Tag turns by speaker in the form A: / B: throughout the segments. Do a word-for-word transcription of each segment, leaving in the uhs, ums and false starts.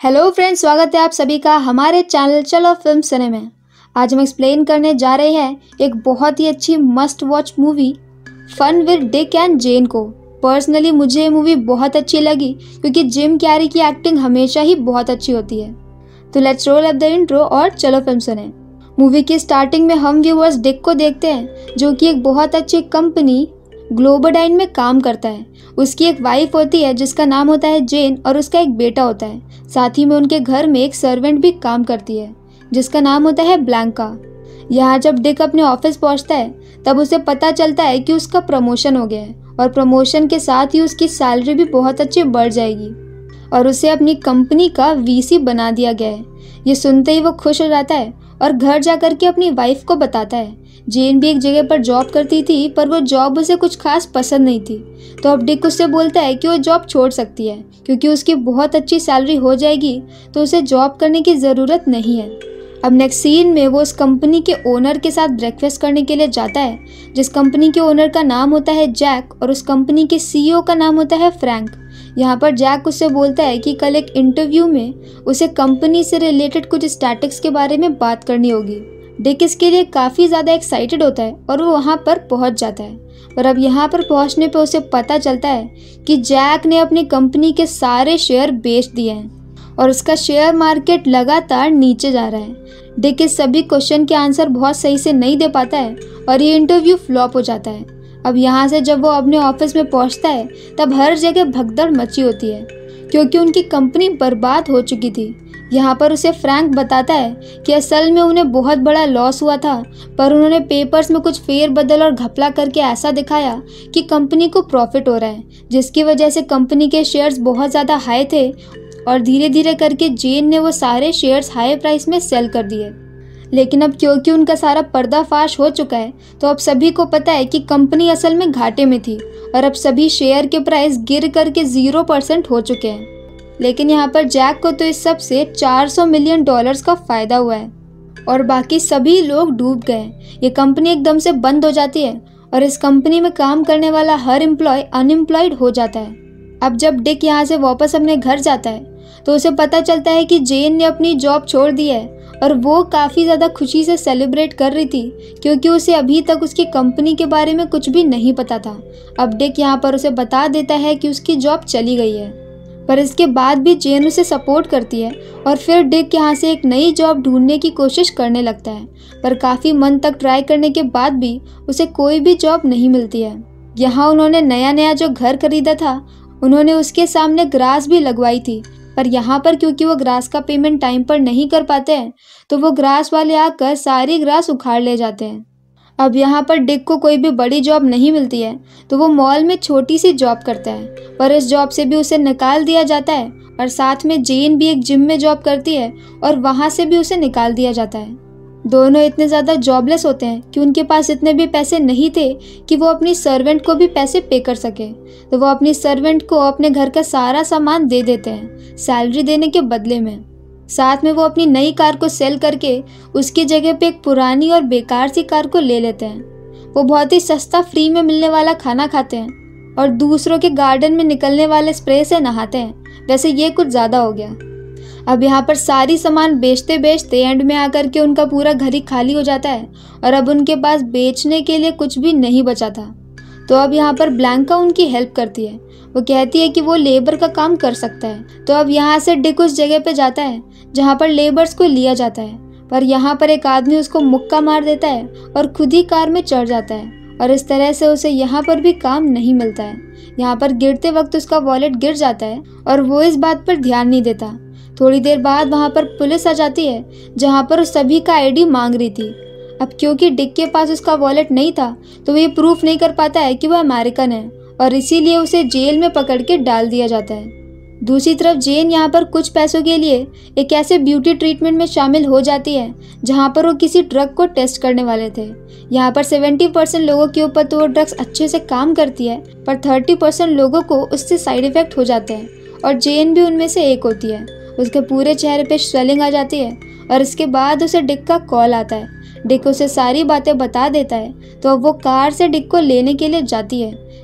A: Hello friends, स्वागत है आप सभी का हमारे चैनल चलो फिल्म सिने में। आज हम एक्सप्लेन करने जा रहे हैं एक बहुत ही अच्छी must watch movie fun with Dick and Jane को। पर्सनली मुझे ये मूवी बहुत अच्छी लगी क्योंकि जिम कैरी की एक्टिंग हमेशा ही बहुत अच्छी होती है। तो let's roll up the intro और चलो फिल्म सुने। मूवी की स्टार्टिंग में हम व्यूअर्स डिक को देखते हैं जो कि एक बहुत अच्छी कंपनी ग्लोबोडाइन में काम करता है। उसकी एक वाइफ होती है जिसका नाम होता है जेन और उसका एक बेटा होता है। साथ ही में उनके घर में एक सर्वेंट भी काम करती है जिसका नाम होता है ब्लैंका। यहाँ जब डिक अपने ऑफिस पहुँचता है तब उसे पता चलता है कि उसका प्रमोशन हो गया है और प्रमोशन के साथ ही उसकी सैलरी भी बहुत अच्छी बढ़ जाएगी और उसे अपनी कंपनी का वीसी बना दिया गया है। ये सुनते ही वो खुश हो जाता है और घर जा कर के अपनी वाइफ को बताता है। जेन भी एक जगह पर जॉब करती थी पर वो जॉब उसे कुछ खास पसंद नहीं थी, तो अब डिक उससे बोलता है कि वो जॉब छोड़ सकती है क्योंकि उसकी बहुत अच्छी सैलरी हो जाएगी, तो उसे जॉब करने की ज़रूरत नहीं है। अब नेक्स्ट सीन में वो उस कंपनी के ओनर के साथ ब्रेकफास्ट करने के लिए जाता है जिस कंपनी के ओनर का नाम होता है जैक और उस कंपनी के सीईओ का नाम होता है फ्रैंक। यहाँ पर जैक उससे बोलता है कि कल एक इंटरव्यू में उसे कंपनी से रिलेटेड कुछ स्टैटिक्स के बारे में बात करनी होगी। डिक इसके लिए काफ़ी ज़्यादा एक्साइटेड होता है और वो वहाँ पर पहुँच जाता है। पर अब यहाँ पर पहुँचने पे उसे पता चलता है कि जैक ने अपनी कंपनी के सारे शेयर बेच दिए हैं और उसका शेयर मार्केट लगातार नीचे जा रहा है। डिक इस सभी क्वेश्चन के आंसर बहुत सही से नहीं दे पाता है और ये इंटरव्यू फ्लॉप हो जाता है। अब यहाँ से जब वो अपने ऑफिस में पहुँचता है तब हर जगह भगदड़ मची होती है क्योंकि उनकी कंपनी बर्बाद हो चुकी थी। यहाँ पर उसे फ्रैंक बताता है कि असल में उन्हें बहुत बड़ा लॉस हुआ था पर उन्होंने पेपर्स में कुछ फेर बदल और घपला करके ऐसा दिखाया कि कंपनी को प्रॉफिट हो रहा है, जिसकी वजह से कंपनी के शेयर्स बहुत ज़्यादा हाई थे और धीरे धीरे करके जेन ने वो सारे शेयर्स हाई प्राइस में सेल कर दिए। लेकिन अब क्योंकि उनका सारा पर्दाफाश हो चुका है तो अब सभी को पता है कि कंपनी असल में घाटे में थी और अब सभी शेयर के प्राइस गिर करके ज़ीरो परसेंट हो चुके हैं। लेकिन यहाँ पर जैक को तो इस सब से चार सौ मिलियन डॉलर्स का फ़ायदा हुआ है और बाकी सभी लोग डूब गए। ये कंपनी एकदम से बंद हो जाती है और इस कंपनी में काम करने वाला हर एम्प्लॉय अनएम्प्लॉयड हो जाता है। अब जब डिक यहाँ से वापस अपने घर जाता है तो उसे पता चलता है कि जेन ने अपनी जॉब छोड़ दी है और वो काफ़ी ज़्यादा खुशी से सेलिब्रेट कर रही थी क्योंकि उसे अभी तक उसकी कंपनी के बारे में कुछ भी नहीं पता था। अब डिक यहाँ पर उसे बता देता है कि उसकी जॉब चली गई है, पर इसके बाद भी जेन उसे सपोर्ट करती है और फिर डिक यहाँ से एक नई जॉब ढूंढने की कोशिश करने लगता है। पर काफ़ी मन तक ट्राई करने के बाद भी उसे कोई भी जॉब नहीं मिलती है। यहाँ उन्होंने नया नया जो घर खरीदा था उन्होंने उसके सामने ग्रास भी लगवाई थी, पर यहाँ पर क्योंकि वो ग्रास का पेमेंट टाइम पर नहीं कर पाते हैं तो वो ग्रास वाले आकर सारी ग्रास उखाड़ ले जाते हैं। अब यहाँ पर डिक को कोई भी बड़ी जॉब नहीं मिलती है तो वो मॉल में छोटी सी जॉब करता है, पर इस जॉब से भी उसे निकाल दिया जाता है और साथ में जेन भी एक जिम में जॉब करती है और वहाँ से भी उसे निकाल दिया जाता है। दोनों इतने ज़्यादा जॉबलेस होते हैं कि उनके पास इतने भी पैसे नहीं थे कि वो अपनी सर्वेंट को भी पैसे पे कर सके, तो वो अपनी सर्वेंट को अपने घर का सारा सामान दे देते हैं सैलरी देने के बदले में। साथ में वो अपनी नई कार को सेल करके उसकी जगह पे एक पुरानी और बेकार सी कार को ले लेते हैं। वो बहुत ही सस्ता फ्री में मिलने वाला खाना खाते हैं और दूसरों के गार्डन में निकलने वाले स्प्रे से नहाते हैं। वैसे ये कुछ ज़्यादा हो गया। अब यहाँ पर सारी सामान बेचते बेचते एंड में आकर के उनका पूरा घर ही खाली हो जाता है और अब उनके पास बेचने के लिए कुछ भी नहीं बचा था। तो अब यहाँ पर ब्लैंका उनकी हेल्प करती है। वो कहती है कि वो लेबर का काम कर सकता है। तो अब यहाँ से डिक उस जगह पे जाता है जहाँ पर लेबर्स को लिया जाता है, पर यहाँ पर एक आदमी उसको मुक्का मार देता है और खुद ही कार में चढ़ जाता है और इस तरह से उसे यहाँ पर भी काम नहीं मिलता है। यहाँ पर गिरते वक्त उसका वॉलेट गिर जाता है और वो इस बात पर ध्यान नहीं देता। थोड़ी देर बाद वहाँ पर पुलिस आ जाती है जहाँ पर उस सभी का आईडी मांग रही थी। अब क्योंकि डिक के पास उसका वॉलेट नहीं था तो वो ये प्रूफ नहीं कर पाता है कि वह अमेरिकन है और इसीलिए उसे जेल में पकड़ के डाल दिया जाता है। दूसरी तरफ जेन यहाँ पर कुछ पैसों के लिए एक ऐसे ब्यूटी ट्रीटमेंट में शामिल हो जाती है जहाँ पर वो किसी ड्रग को टेस्ट करने वाले थे। यहाँ पर सत्तर परसेंट लोगों के ऊपर तो वो ड्रग्स अच्छे से काम करती है पर तीस परसेंट लोगों को उससे साइड इफेक्ट हो जाते हैं और जेन भी उनमें से एक होती है। उसके पूरे चेहरे पे स्वेलिंग आ जाती है और इसके बाद उसे डिक का कॉल आता है। डिक उसे सारी बातें बता देता है तो अब वो कार से डिक को लेने के लिए जाती है।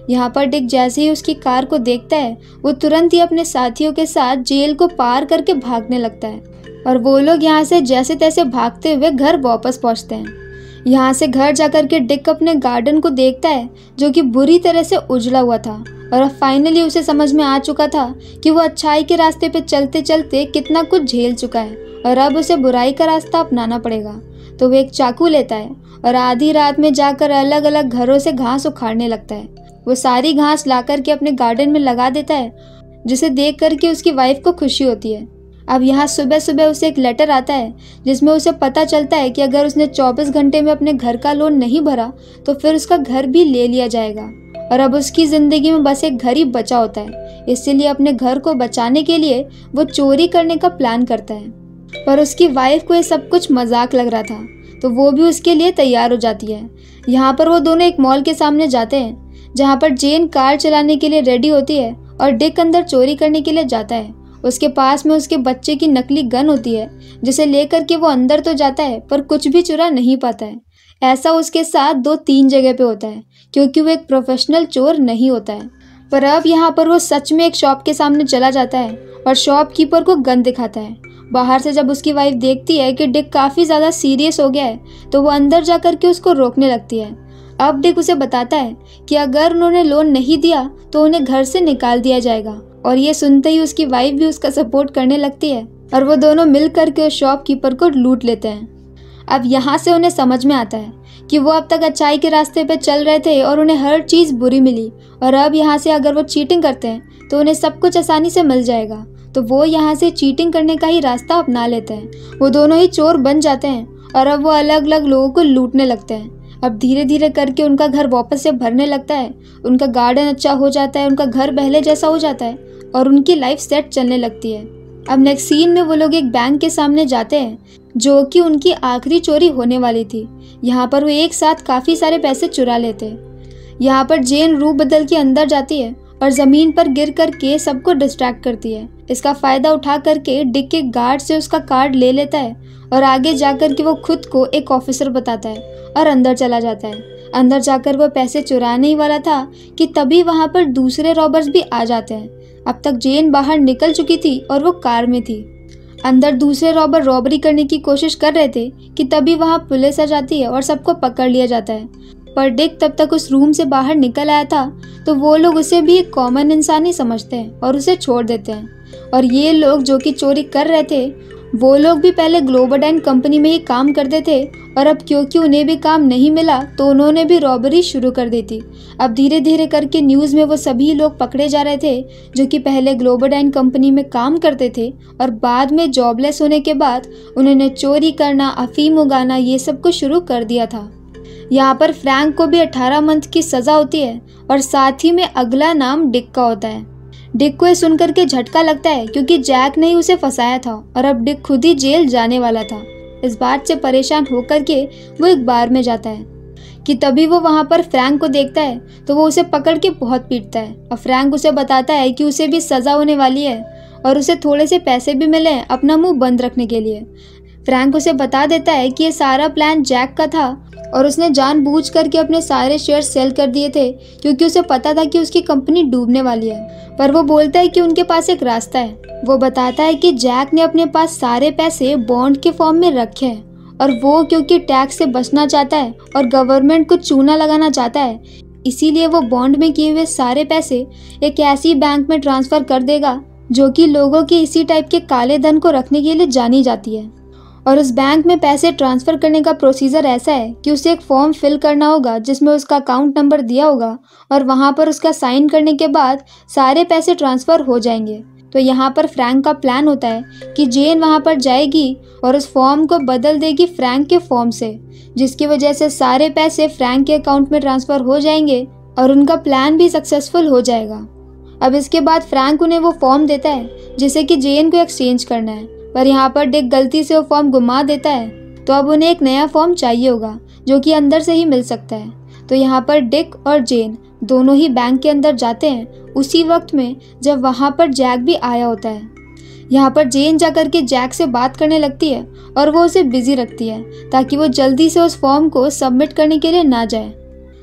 A: यहाँ पर डिक जैसे ही उसकी कार को देखता है वो तुरंत ही अपने साथियों के साथ जेल को पार करके भागने लगता है और वो लोग यहाँ से जैसे तैसे भागते हुए घर वापस पहुँचते हैं। यहाँ से घर जाकर के डिक अपने गार्डन को देखता है जो कि बुरी तरह से उजड़ा हुआ था और अब फाइनली उसे समझ में आ चुका था कि वो अच्छाई के रास्ते पे चलते चलते कितना कुछ झेल चुका है और अब उसे बुराई का रास्ता अपनाना पड़ेगा। तो वो एक चाकू लेता है और आधी रात में जाकर अलग अलग घरों से घास उखाड़ने लगता है। वो सारी घास ला करके अपने गार्डन में लगा देता है जिसे देख करके उसकी वाइफ को खुशी होती है। अब यहाँ सुबह सुबह उसे एक लेटर आता है जिसमें उसे पता चलता है कि अगर उसने चौबीस घंटे में अपने घर का लोन नहीं भरा तो फिर उसका घर भी ले लिया जाएगा और अब उसकी ज़िंदगी में बस एक घर ही बचा होता है। इसीलिए अपने घर को बचाने के लिए वो चोरी करने का प्लान करता है, पर उसकी वाइफ को ये सब कुछ मजाक लग रहा था तो वो भी उसके लिए तैयार हो जाती है। यहाँ पर वो दोनों एक मॉल के सामने जाते हैं जहाँ पर जेन कार चलाने के लिए रेडी होती है और डिक अंदर चोरी करने के लिए जाता है। उसके पास में उसके बच्चे की नकली गन होती है जिसे लेकर के वो अंदर तो जाता है पर कुछ भी चुरा नहीं पाता है। ऐसा उसके साथ दो तीन जगह पे होता है क्योंकि वो एक प्रोफेशनल चोर नहीं होता है। पर अब यहाँ पर वो सच में एक शॉप के सामने चला जाता है और शॉपकीपर को गन दिखाता है। बाहर से जब उसकी वाइफ देखती है कि डिक काफ़ी ज़्यादा सीरियस हो गया है तो वो अंदर जा कर के उसको रोकने लगती है। अब डिक उसे बताता है कि अगर उन्होंने लोन नहीं दिया तो उन्हें घर से निकाल दिया जाएगा और ये सुनते ही उसकी वाइफ भी उसका सपोर्ट करने लगती है और वो दोनों मिल करके उस शॉपकीपर को लूट लेते हैं। अब यहाँ से उन्हें समझ में आता है कि वो अब तक अच्छाई के रास्ते पे चल रहे थे और उन्हें हर चीज़ बुरी मिली और अब यहाँ से अगर वो चीटिंग करते हैं तो उन्हें सब कुछ आसानी से मिल जाएगा। तो वो यहाँ से चीटिंग करने का ही रास्ता अपना लेते हैं। वो दोनों ही चोर बन जाते हैं और अब वो अलग अलग लोगों को लूटने लगते हैं। अब धीरे धीरे करके उनका घर वापस से भरने लगता है, उनका गार्डन अच्छा हो जाता है, उनका घर पहले जैसा हो जाता है और उनकी लाइफ सेट चलने लगती है। अब नेक्स्ट सीन में वो लोग एक बैंक के सामने जाते हैं जो कि उनकी आखिरी चोरी होने वाली थी। यहाँ पर वो एक साथ काफ़ी सारे पैसे चुरा लेते हैं। यहाँ पर जेन रूप बदल के अंदर जाती है और ज़मीन पर गिर करके सबको डिस्ट्रैक्ट करती है। इसका फ़ायदा उठा करके डिक के गार्ड से उसका कार्ड ले लेता है और आगे जाकर के वो खुद को एक ऑफिसर बताता है और अंदर चला जाता है। अंदर जाकर वो पैसे चुराने ही वाला था कि तभी वहाँ पर दूसरे रॉबर्स भी आ जाते हैं। अब तक जेन बाहर निकल चुकी थी और वो कार में थी। अंदर दूसरे रॉबर रॉबरी करने की कोशिश कर रहे थे कि तभी वहाँ पुलिस आ जाती है और सबको पकड़ लिया जाता है। पर डिक तब तक उस रूम से बाहर निकल आया था तो वो लोग उसे भी एक कॉमन इंसान ही समझते हैं और उसे छोड़ देते हैं। और ये लोग जो कि चोरी कर रहे थे वो लोग भी पहले ग्लोबोडाइन कंपनी में ही काम करते थे और अब क्योंकि उन्हें भी काम नहीं मिला तो उन्होंने भी रॉबरी शुरू कर दी थी। अब धीरे धीरे करके न्यूज़ में वो सभी लोग पकड़े जा रहे थे जो कि पहले ग्लोबोडाइन कंपनी में काम करते थे और बाद में जॉबलेस होने के बाद उन्होंने चोरी करना, अफीम उगाना, ये सब कुछ शुरू कर दिया था। यहाँ पर फ्रैंक को भी अठारह मंथ की सज़ा होती है और साथ ही में अगला नाम डिक का होता है। डिक को ये सुनकर के झटका लगता है क्योंकि जैक ने ही उसे फंसाया था और अब डिक खुद ही जेल जाने वाला था। इस बात से परेशान होकर के वो एक बार में जाता है कि तभी वो वहाँ पर फ्रैंक को देखता है तो वो उसे पकड़ के बहुत पीटता है और फ्रैंक उसे बताता है कि उसे भी सज़ा होने वाली है और उसे थोड़े से पैसे भी मिले हैं अपना मुंह बंद रखने के लिए। फ्रैंक उसे बता देता है कि ये सारा प्लान जैक का था और उसने जानबूझ करके अपने सारे शेयर सेल कर दिए थे क्योंकि उसे पता था कि उसकी कंपनी डूबने वाली है। पर वो बोलता है कि उनके पास एक रास्ता है। वो बताता है कि जैक ने अपने पास सारे पैसे बॉन्ड के फॉर्म में रखे हैं और वो क्योंकि टैक्स से बचना चाहता है और गवर्नमेंट को चूना लगाना चाहता है, इसीलिए वो बॉन्ड में किए हुए सारे पैसे एक ऐसी बैंक में ट्रांसफ़र कर देगा जो कि लोगों के इसी टाइप के काले धन को रखने के लिए जानी जाती है। और उस बैंक में पैसे ट्रांसफ़र करने का प्रोसीजर ऐसा है कि उसे एक फॉर्म फिल करना होगा जिसमें उसका अकाउंट नंबर दिया होगा और वहाँ पर उसका साइन करने के बाद सारे पैसे ट्रांसफ़र हो जाएंगे। तो यहाँ पर फ्रैंक का प्लान होता है कि जेन वहाँ पर जाएगी और उस फॉर्म को बदल देगी फ्रैंक के फॉर्म से, जिसकी वजह से सारे पैसे फ्रैंक के अकाउंट में ट्रांसफ़र हो जाएंगे और उनका प्लान भी सक्सेसफुल हो जाएगा। अब इसके बाद फ्रैंक उन्हें वो फॉर्म देता है जिसे कि जेन को एक्सचेंज करना है, पर यहाँ पर डिक गलती से वो फॉर्म घुमा देता है तो अब उन्हें एक नया फॉर्म चाहिए होगा जो कि अंदर से ही मिल सकता है। तो यहाँ पर डिक और जेन दोनों ही बैंक के अंदर जाते हैं उसी वक्त में जब वहाँ पर जैक भी आया होता है। यहाँ पर जेन जाकर के जैक से बात करने लगती है और वो उसे बिजी रखती है ताकि वो जल्दी से उस फॉर्म को सबमिट करने के लिए ना जाए।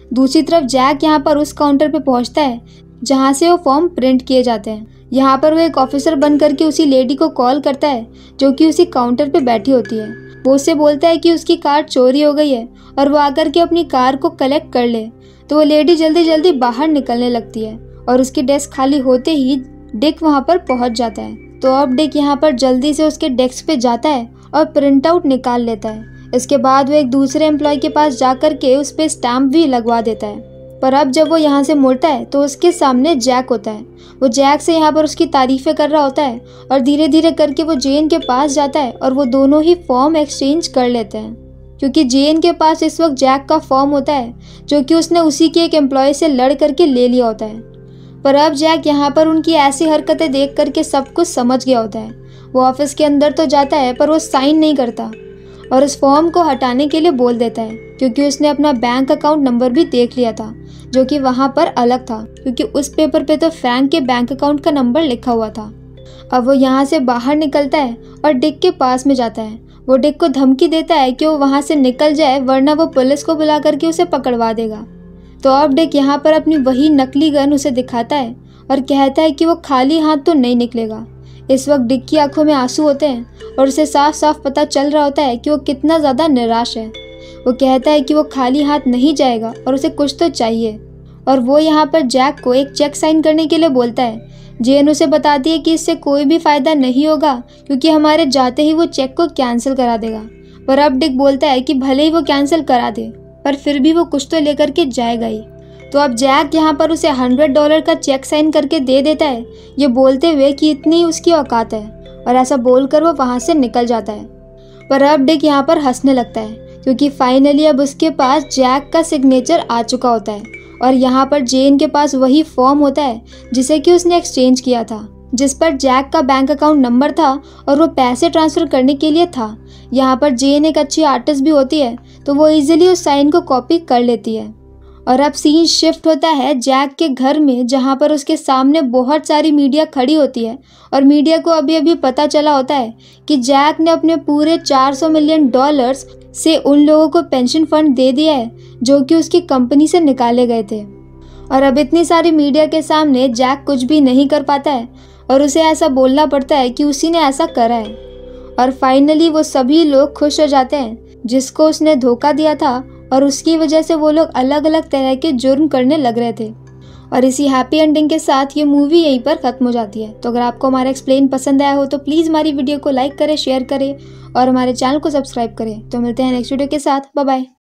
A: दूसरी तरफ जैक यहाँ पर उस काउंटर पे पहुँचता है जहाँ से वो फॉर्म प्रिंट किए जाते हैं। यहाँ पर वो एक ऑफिसर बन करके उसी लेडी को कॉल करता है जो कि उसी काउंटर पे बैठी होती है। वो उससे बोलता है कि उसकी कार चोरी हो गई है और वो आकर के अपनी कार को कलेक्ट कर ले। तो वो लेडी जल्दी जल्दी बाहर निकलने लगती है और उसकी डेस्क खाली होते ही डिक वहाँ पर पहुँच जाता है। तो अब डिक यहाँ पर जल्दी से उसके डेस्क पे जाता है और प्रिंट आउट निकाल लेता है। इसके बाद वो एक दूसरे एम्प्लॉय के पास जाकर के उस पर स्टैम्प भी लगवा देता है। पर अब जब वो यहाँ से मुड़ता है तो उसके सामने जैक होता है। वो जैक से यहाँ पर उसकी तारीफें कर रहा होता है और धीरे धीरे करके वो जेन के पास जाता है और वो दोनों ही फॉर्म एक्सचेंज कर लेते हैं, क्योंकि जेन के पास इस वक्त जैक का फॉर्म होता है जो कि उसने उसी के एक एम्प्लॉय से लड़ करके ले लिया होता है। पर अब जैक यहाँ पर उनकी ऐसी हरकतें देख करके सब कुछ समझ गया होता है। वो ऑफिस के अंदर तो जाता है पर वो साइन नहीं करता और उस फॉर्म को हटाने के लिए बोल देता है, क्योंकि उसने अपना बैंक अकाउंट नंबर भी देख लिया था जो कि वहाँ पर अलग था, क्योंकि उस पेपर पे तो फ्रैंक के बैंक अकाउंट का नंबर लिखा हुआ था। अब वो यहाँ से बाहर निकलता है और डिक के पास में जाता है। वो डिक को धमकी देता है कि वो वहाँ से निकल जाए वरना वो पुलिस को बुला करके उसे पकड़वा देगा। तो अब डिक यहाँ पर अपनी वही नकली गन उसे दिखाता है और कहता है कि वो खाली हाथ तो नहीं निकलेगा। इस वक्त डिक की आंखों में आंसू होते हैं और उसे साफ साफ पता चल रहा होता है कि वो कितना ज़्यादा निराश है। वो कहता है कि वो खाली हाथ नहीं जाएगा और उसे कुछ तो चाहिए, और वो यहाँ पर जैक को एक चेक साइन करने के लिए बोलता है। जेन उसे बताती है कि इससे कोई भी फ़ायदा नहीं होगा क्योंकि हमारे जाते ही वो चेक को कैंसिल करा देगा। पर अब डिक बोलता है कि भले ही वो कैंसिल करा दे पर फिर भी वो कुछ तो लेकर के जाएगा ही। तो अब जैक यहाँ पर उसे हंड्रेड डॉलर का चेक साइन करके दे देता है, ये बोलते हुए कि इतनी उसकी औकात है, और ऐसा बोलकर वो वहाँ से निकल जाता है। पर अब डिक यहाँ पर हंसने लगता है क्योंकि फाइनली अब उसके पास जैक का सिग्नेचर आ चुका होता है और यहाँ पर जेन के पास वही फॉर्म होता है जिसे कि उसने एक्सचेंज किया था, जिस पर जैक का बैंक अकाउंट नंबर था और वो पैसे ट्रांसफ़र करने के लिए था। यहाँ पर जेन एक अच्छी आर्टिस्ट भी होती है तो वो इजीली उस साइन को कॉपी कर लेती है। और अब सीन शिफ्ट होता है जैक के घर में, जहाँ पर उसके सामने बहुत सारी मीडिया खड़ी होती है और मीडिया को अभी अभी पता चला होता है कि जैक ने अपने पूरे चार सौ मिलियन डॉलर्स से उन लोगों को पेंशन फंड दे दिया है जो कि उसकी कंपनी से निकाले गए थे। और अब इतनी सारी मीडिया के सामने जैक कुछ भी नहीं कर पाता है और उसे ऐसा बोलना पड़ता है कि उसी ने ऐसा करा है। और फाइनली वो सभी लोग खुश हो जाते हैं जिसको उसने धोखा दिया था, और उसकी वजह से वो लोग अलग अलग तरह के जुर्म करने लग रहे थे। और इसी हैप्पी एंडिंग के साथ ये मूवी यहीं पर ख़त्म हो जाती है। तो अगर आपको हमारा एक्सप्लेन पसंद आया हो तो प्लीज़ हमारी वीडियो को लाइक करें, शेयर करें और हमारे चैनल को सब्सक्राइब करें। तो मिलते हैं नेक्स्ट वीडियो के साथ। Bye bye.